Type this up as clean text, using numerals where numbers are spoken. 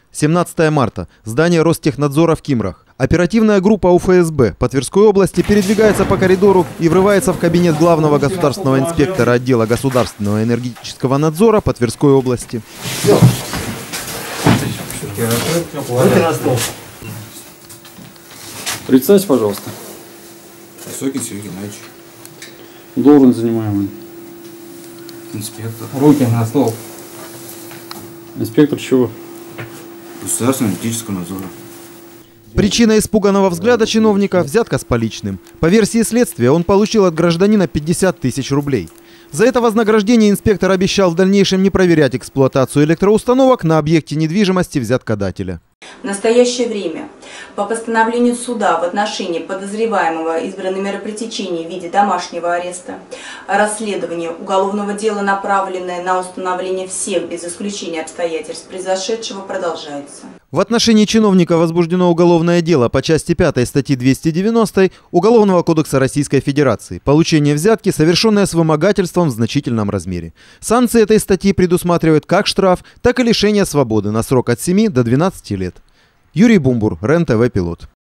17 марта. Здание Ростехнадзора в Кимрах. Оперативная группа УФСБ по Тверской области передвигается по коридору и врывается в кабинет главного государственного инспектора отдела государственного энергетического надзора по Тверской области. Представьте, пожалуйста. Высокий Сергей Геннадьевич. Должен занимаемый. Инспектор. Руки на стол. Инспектор чего? Государственного энергетического надзора. Причина испуганного взгляда чиновника – взятка с поличным. По версии следствия, он получил от гражданина 50 тысяч рублей. За это вознаграждение инспектор обещал в дальнейшем не проверять эксплуатацию электроустановок на объекте недвижимости взяткодателя. В настоящее время по постановлению суда в отношении подозреваемого избраны меры пресечения в виде домашнего ареста. Расследование уголовного дела, направленное на установление всех без исключения обстоятельств произошедшего, продолжается. В отношении чиновника возбуждено уголовное дело по части 5 статьи 290 Уголовного кодекса Российской Федерации «Получение взятки, совершенное с вымогательством в значительном размере». Санкции этой статьи предусматривают как штраф, так и лишение свободы на срок от 7 до 12 лет. Юрий Бумбур, РЕН-ТВ Пилот.